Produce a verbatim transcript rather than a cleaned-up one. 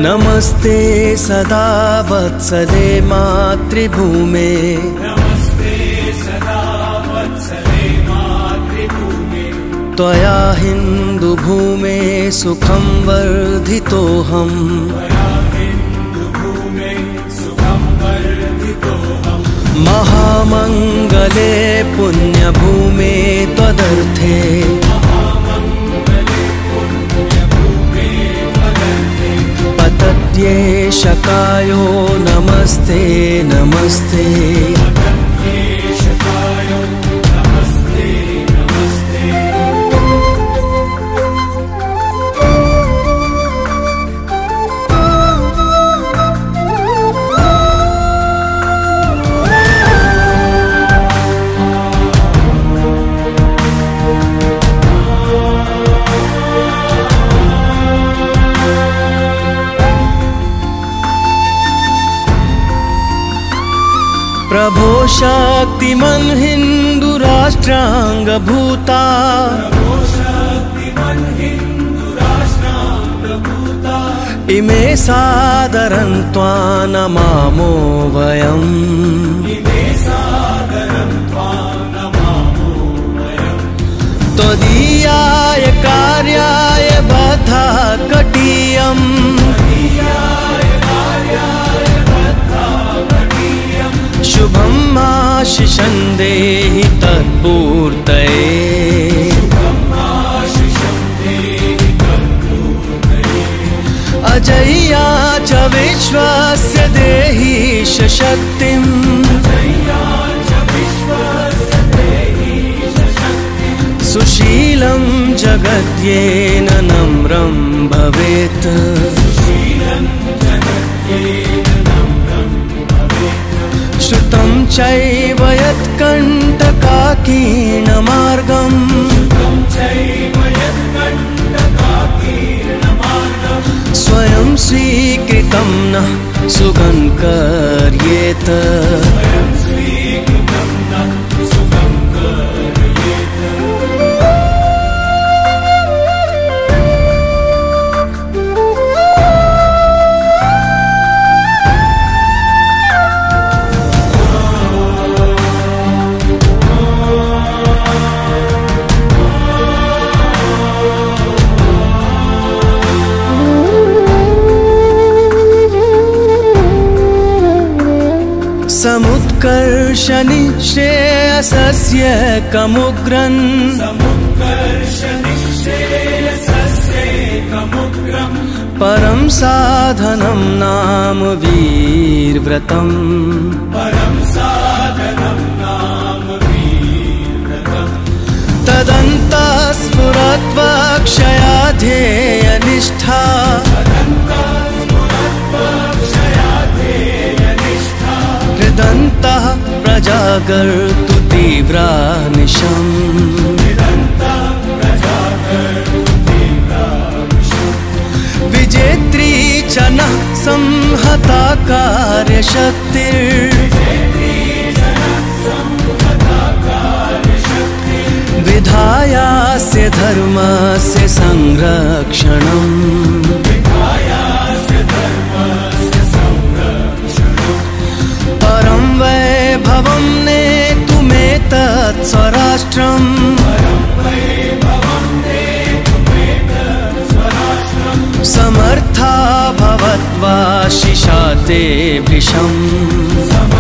नमस्ते सदा वत्सले मातृभूमे, नमस्ते सदा वत्सले मातृभूमे। त्वया हिन्दुभूमे सुखं वर्धितोऽहम्, त्वया हिन्दुभूमे सुखं वर्धितोऽहम्। महामङ्गले पुण्यभूमे त्वदर्थे, पतत्येशकायो नमस्ते नमस्ते, पतत्येशकायो नमस्ते नमस्ते। प्रभो शक्तिमन् हिन्दु राष्ट्राङ्गभूता, प्रभो शक्तिमन् हिन्दु राष्ट्राङ्गभूता। इमे सादरं त्वां नमामो वयम्, इमे सादरं त्वां नमामो वयम्। त्वदीयाय कार्याय बद्धा कटीयम्, शुभम् आशिषं देहि तत्पूर्तये, अजय्या च विश्वस्य देहि शक्तिम्, सुशीलं जगद्येन नम्रं भवेत्, श्रुतं चैव यत्कण्टकाकीर्णमार्गम्, स्वयं स्वीकृतं नः सुगन्कर्येत, समुत्कर्षणि श्रेयसस्य कमुग्रन्, समुत्कर्षणि श्रेयसस्य कमुग्रम्। परं साधनं नाम वीरव्रतम्, परं साधनं नाम वीरव्रतम्। तदन्तः स्फुरत्वक्षया ध्येयनिष्ठा, हृदन्तः प्रजागर्तु तीव्रा निशम्, विजेत्री च नः संहता कार्यशक्तिर्, विधायास्य धर्मस्य संरक्षणम्, परं वैभवं नेतुमेतत् स्वराष्ट्रम्, समर्था भवत्वा शिशाते भृशम्।